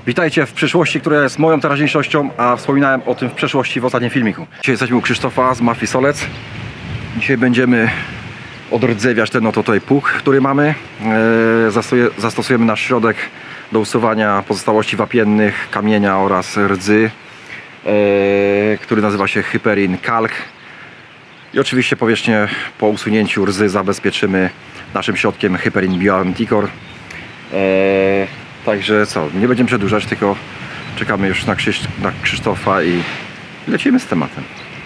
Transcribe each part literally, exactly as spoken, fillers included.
Witajcie w przyszłości, która jest moją teraźniejszością, a wspominałem o tym w przeszłości w ostatnim filmiku. Dzisiaj jesteśmy u Krzysztofa z Mafii Solec. Dzisiaj będziemy odrdzewiać ten oto tutaj pług, który mamy. Eee, zastosujemy nasz środek do usuwania pozostałości wapiennych, kamienia oraz rdzy, eee, który nazywa się Hyperin Kalk. I oczywiście powierzchnię po usunięciu rdzy zabezpieczymy naszym środkiem Hyperin Bioanticor. Eee, Także co, nie będziemy przedłużać, tylko czekamy już na, Krzyś na Krzysztofa i lecimy z tematem.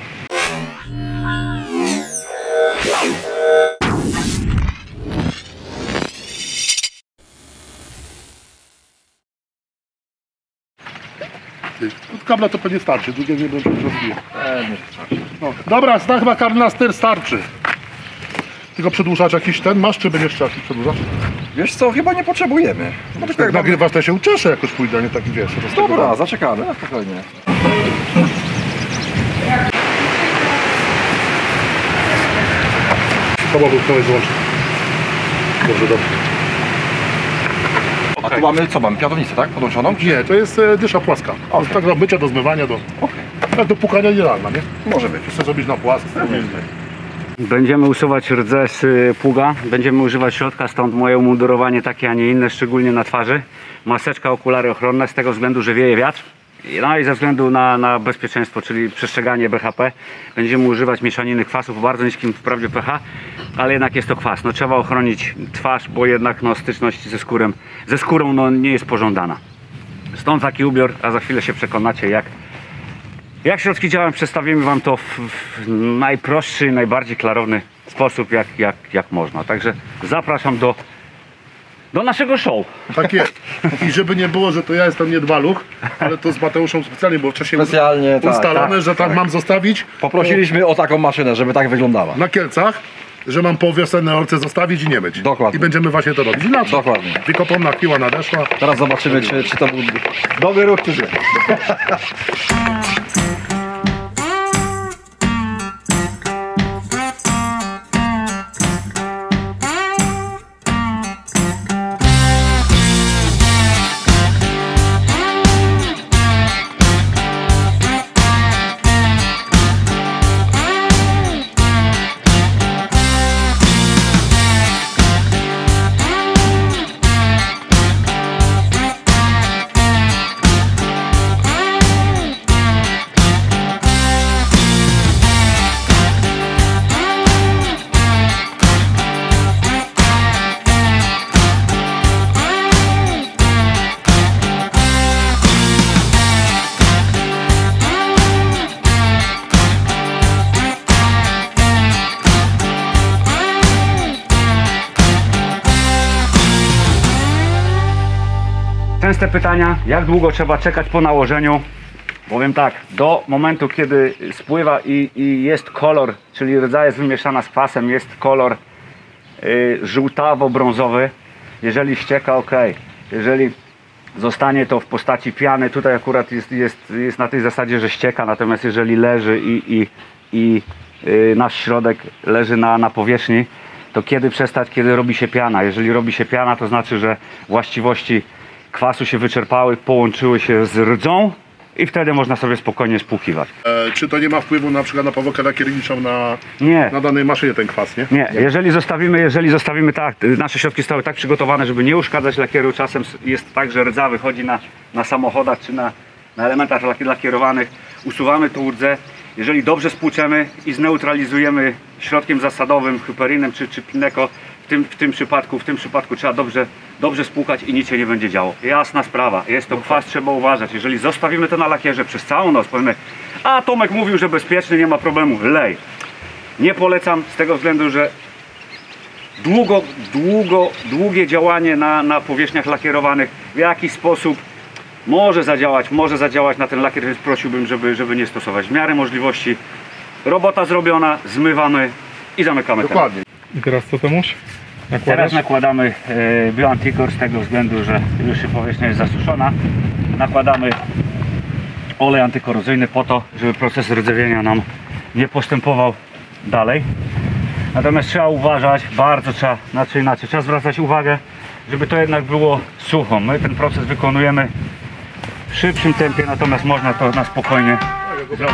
Od kabla to pewnie starczy, drugie nie będzie rozbije. No. Dobra, zna chyba kabel na styr starczy. Tylko przedłużacz jakiś ten masz, czy będziesz chciał jakiś przedłużacz? Wiesz co, chyba nie potrzebujemy. No, jak jak nagrywasz, to się ucieszę jakoś pójdę, a nie taki wiesz. Dobra, zaczekamy, na spokojnie. To byłby ktoś złączyć. Dobrze, dobrze. A tu mamy, co mamy, pianownicę, tak? Podłączoną? Nie, to jest e, dysza płaska. Okay. Tak do mycia, do zmywania, do... Okay. Tak do pukania idealna, nie? Może być. Chcę zrobić na płask. Będziemy usuwać rdzę z pługa, będziemy używać środka, stąd moje umundurowanie takie, a nie inne, szczególnie na twarzy. Maseczka, okulary ochronne z tego względu, że wieje wiatr. No i ze względu na, na bezpieczeństwo, czyli przestrzeganie B H P, będziemy używać mieszaniny kwasów o bardzo niskim wprawdzie pH, ale jednak jest to kwas. No, trzeba ochronić twarz, bo jednak no, styczność ze, skórem, ze skórą no, nie jest pożądana. Stąd taki ubiór, a za chwilę się przekonacie, jak Jak środki działają, przedstawimy Wam to w, w najprostszy, najbardziej klarowny sposób, jak, jak, jak można. Także zapraszam do, do naszego show. Tak jest. I żeby nie było, że to ja jestem niedbaluch, ale to z Mateuszem specjalnie, bo wcześniej specjalnie, ustalone, tak, tak, że tak, tak mam zostawić. Poprosiliśmy o taką maszynę, żeby tak wyglądała. Na Kielcach, że mam po wiosennej orce zostawić i nie myć. Dokładnie. I będziemy właśnie to robić. Inaczej. Dokładnie. Wykopomna piła nadeszła. Teraz zobaczymy, czy, czy to był dobry ruch, czy nie. Częste pytania, jak długo trzeba czekać po nałożeniu? Powiem tak, do momentu, kiedy spływa i, i jest kolor, czyli rdza jest wymieszana z kwasem, jest kolor y, żółtawo-brązowy. Jeżeli ścieka, ok. Jeżeli zostanie to w postaci piany, tutaj akurat jest, jest, jest na tej zasadzie, że ścieka, natomiast jeżeli leży i, i, i y, nasz środek leży na, na powierzchni, to kiedy przestać, kiedy robi się piana? Jeżeli robi się piana, to znaczy, że właściwości kwasu się wyczerpały, połączyły się z rdzą i wtedy można sobie spokojnie spłukiwać. E, czy to nie ma wpływu na przykład na powłokę lakierniczą na, nie. na danej maszynie ten kwas, nie? Nie, jeżeli zostawimy, jeżeli zostawimy tak, nasze środki zostały tak przygotowane, żeby nie uszkadzać lakieru, czasem jest tak, że rdza wychodzi na, na samochodach czy na, na elementach lakierowanych, usuwamy tą rdzę, jeżeli dobrze spłuczemy i zneutralizujemy środkiem zasadowym, hyperinem czy, czy Pineco, w tym, w tym przypadku, w tym przypadku trzeba dobrze, dobrze spłukać i nic się nie będzie działo. Jasna sprawa, jest to kwas, trzeba uważać. Jeżeli zostawimy to na lakierze przez całą noc, powiemy, a Tomek mówił, że bezpieczny, nie ma problemu, lej. Nie polecam z tego względu, że długo, długo, długie działanie na, na powierzchniach lakierowanych w jakiś sposób może zadziałać, może zadziałać na ten lakier, więc prosiłbym, żeby, żeby nie stosować. W miarę możliwości robota zrobiona, zmywamy i zamykamy. Dokładnie. I teraz co to muś? Nakładasz? Teraz nakładamy e, Bioanticor z tego względu, że już powierzchnia jest zasuszona. Nakładamy olej antykorozyjny po to, żeby proces rdzewienia nam nie postępował dalej. Natomiast trzeba uważać, bardzo trzeba, znaczy inaczej, trzeba zwracać uwagę, żeby to jednak było sucho. My ten proces wykonujemy w szybszym tempie, natomiast można to na spokojnie zrobić.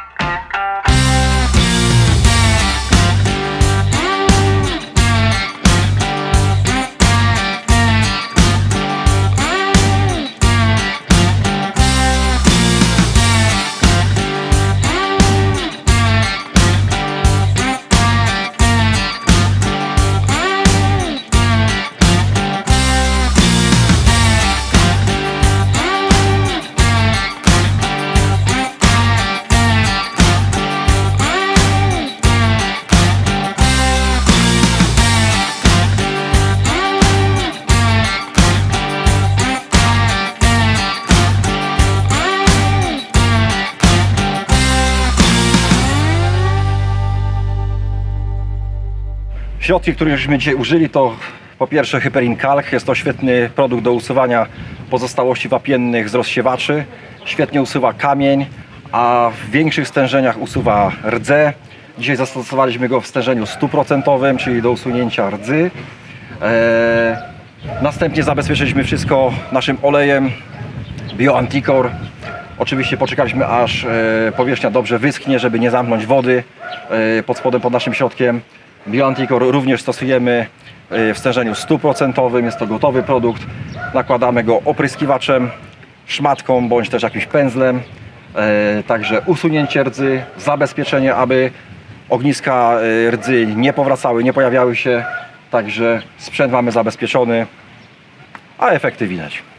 Środki, które żeśmy dzisiaj użyli, to po pierwsze Hyperin Kalk. Jest to świetny produkt do usuwania pozostałości wapiennych z rozsiewaczy. Świetnie usuwa kamień, a w większych stężeniach usuwa rdzę. Dzisiaj zastosowaliśmy go w stężeniu stuprocentowym, czyli do usunięcia rdzy. Eee, następnie zabezpieczyliśmy wszystko naszym olejem Bio Anticor. Oczywiście poczekaliśmy, aż e, powierzchnia dobrze wyschnie, żeby nie zamknąć wody e, pod spodem, pod naszym środkiem. Bio Anticor również stosujemy w stężeniu stuprocentowym, jest to gotowy produkt. Nakładamy go opryskiwaczem, szmatką bądź też jakimś pędzlem. Także usunięcie rdzy, zabezpieczenie, aby ogniska rdzy nie powracały, nie pojawiały się. Także sprzęt mamy zabezpieczony, a efekty widać.